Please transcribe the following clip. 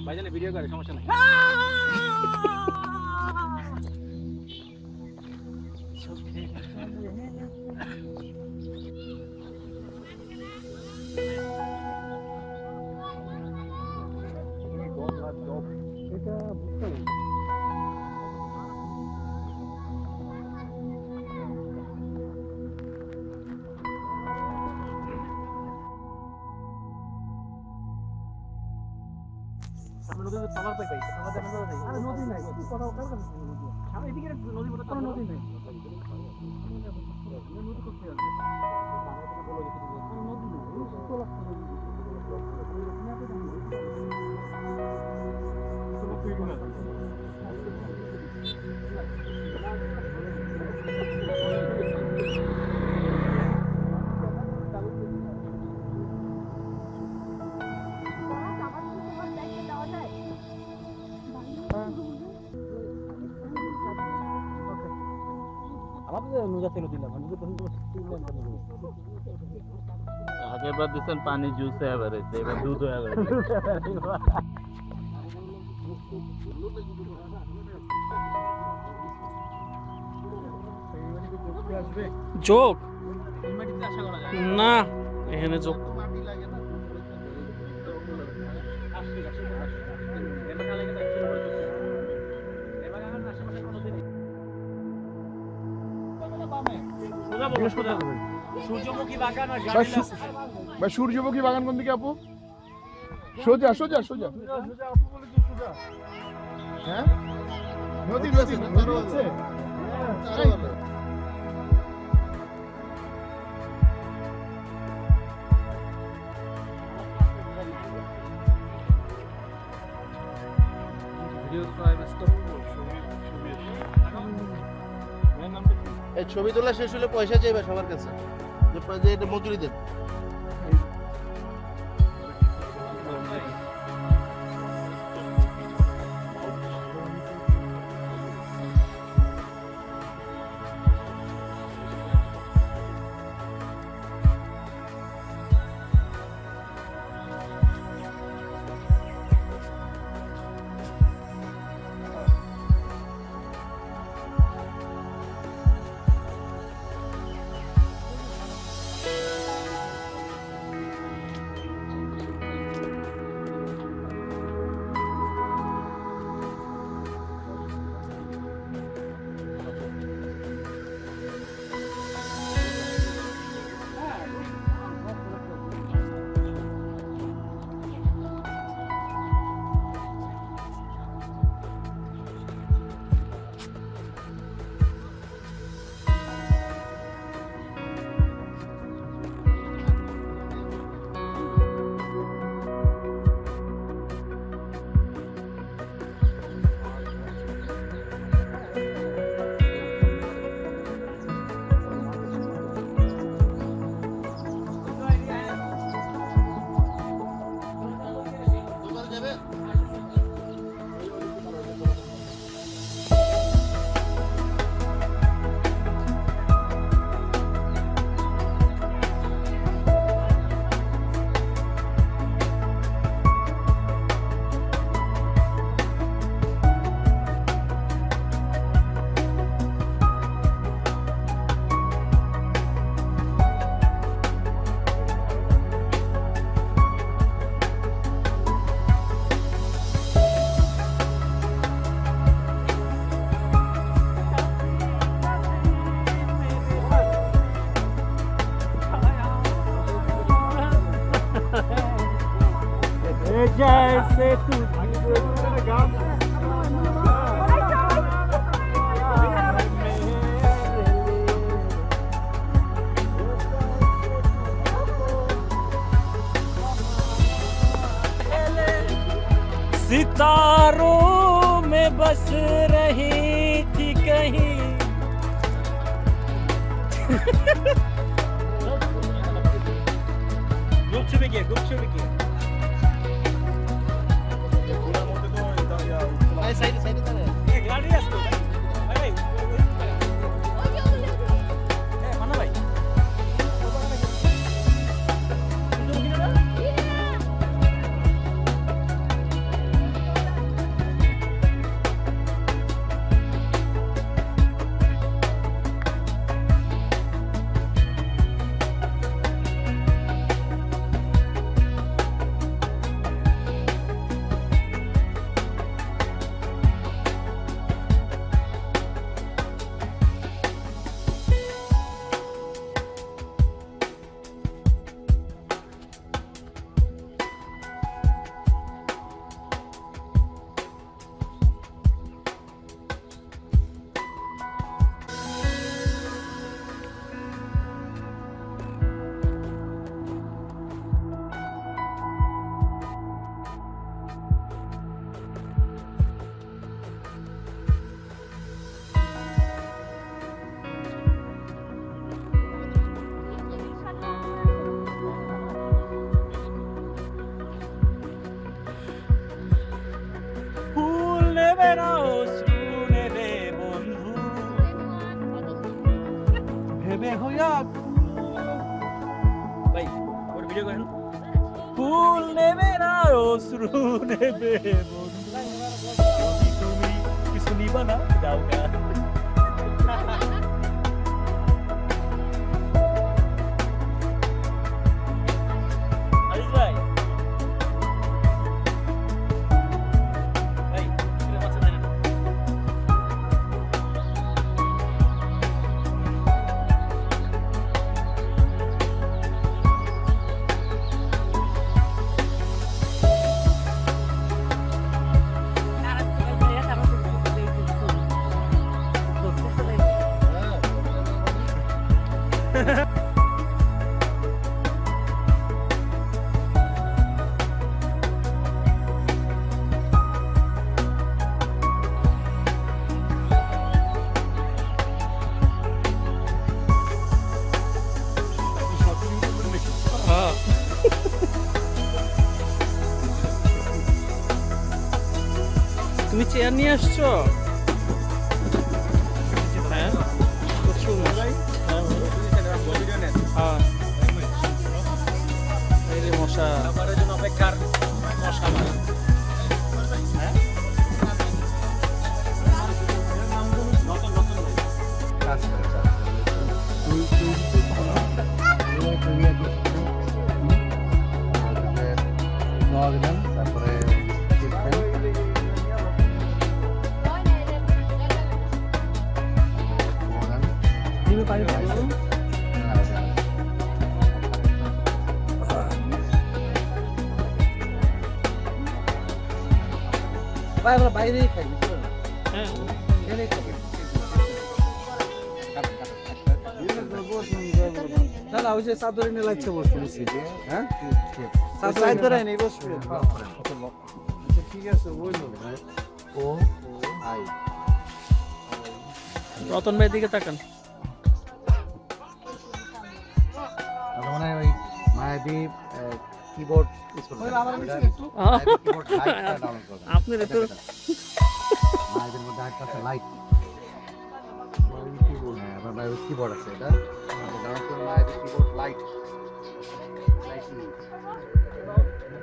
ভাইজান ভিডিও করে সমস্যা নাই। এটা বুঝতে নদীতে পাওয়ার পাই আমাদের নদী আরে নদী নাই কি কথা কার কাছে নদী আমি এদিকে নদী বড় কোনো নদী নাই নদী করতে আছে নদী নাই তো লাগতো आगे बार दिसन पानी जूस है बारे से बार दूध है बारे जोक ना এখানে যোগ সূর্যমুখী বাগান আর ভাই সূর্যমুখী বাগান কোন দিকে আপু? সোজা সোজা সোজা হ্যাঁ নদী নদী আছে এই ছবি তোলা শেষ হলে পয়সা চাইবে সবার কাছে যে এটা মজুরি দেন जैसे तू सितारों में बस रही थी कहीं गुपचुप किया সাইডে সাইডে দাঁড়া গাড়ি আসতো ভাই মানা ভাই ভাই ওর ভিডিও করেন ফুল নেবে না অশ্রু নেবে তুমি কিছু নিবা না যাও গা আরিস ভাই ভাই এটা মাছ দেন তুমি চেয়ার নিয়ে আসছো হ্যাঁ প্রচুর হ্যাঁ এই রে মশা অপেক্ষার মশা হ্যাঁ তারপরে ভাই আমরা বাইরেই খাই হ্যাঁ এখানেই খাই না ওই যে চাদরে নিয়ে লাগছে বসে হ্যাঁ চাদরে নেই বসবে ঠিক আছে বললো ও আই রতন ভাই দিকে তাকান মানে ওই মায়াবী কিবোর্ড আপনার এত মায়াবীর মধ্যে একটা আছে লাইট মায়াবী কিবোর্ড আছে এটা মায়াবী কিবোর্ড লাইট